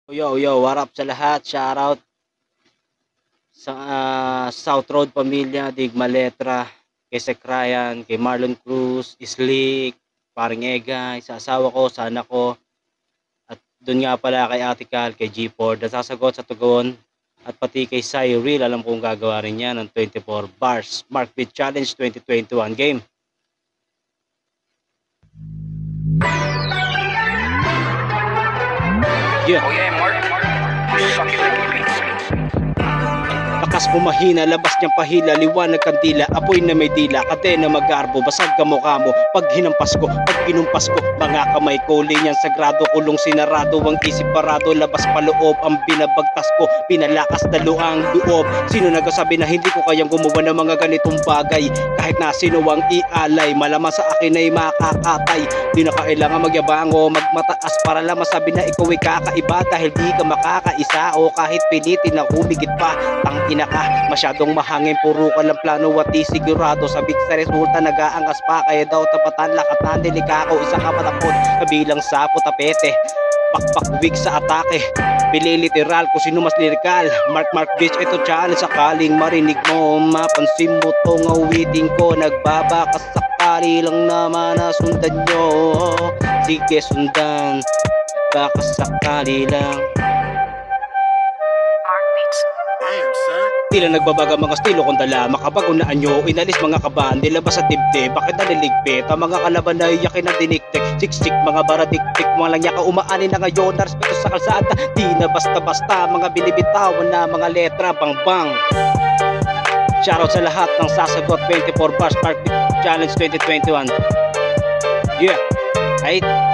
Yo, what up sa lahat? Shoutout sa South Road Pamilya, Digma Letra, kay Sek Ryan, kay Marlon Cruz, Slick, paring Egay, sa asawa ko, sa anak ko, at doon nga pala kay Ate Cal, kay G4, nasasagot sa tugon, at pati kay Cyril, alam kong gagawa rin yan ng 24 bars. Mark Beat Challenge 2021 game. Yeah. Oh yeah, Mark. Suck it like it beats. Lakas mo mahina, labas niyang pahila, liwanag kandila, apoy na may dila, kadena magarbo, basag ka mukha mo, pag hinampas ko, pag kinumpas ko, mga kamay ko, linyang sagrado, kulong sinarado, ang isip parado, labas paloob, ang binabagtas ko, pinalakas na luang loob. Sino nagsasabi na hindi ko kayang gumawa ng mga ganitong bagay, kahit na sino ang ialay, malaman sa akin ay makakatay, di na kailangan magyabang o magmataas para lang masabi na ikaw ay kakaiba, dahil di ka makakaisa o kahit pilitin na humigit pa, ina ka, masyadong mahangin, puro ka lang plano at di sigurado, sabik sa resulta nag-aangas pa, kaya daw tapatan lakatan, delikako, isa ka matakot, kabilang sa tapete, bakbak wig sa atake, pili literal kung sino mas lirikal, Mark bitch, ito challenge, sakaling marinig mo, mapansin mo tong awitin ko, nagbabakas sakali lang naman na sundan nyo, sige sundan, baka sakali lang. Tila nagbabaga mga estilo kung dala, makabagunaan nyo, inalis mga kaban, nilabas sa dibdib, bakit naliligpit, ang mga kalaban na iyakin na diniktik, siksik, mga baratiktik, mga langya ka umaanin na ngayon, na respeto sa kalsada, di na basta-basta, mga binibitawan na mga letra, bang-bang. Shoutout sa lahat ng sasagot, 24 bars, Park Challenge 2021. Yeah, right?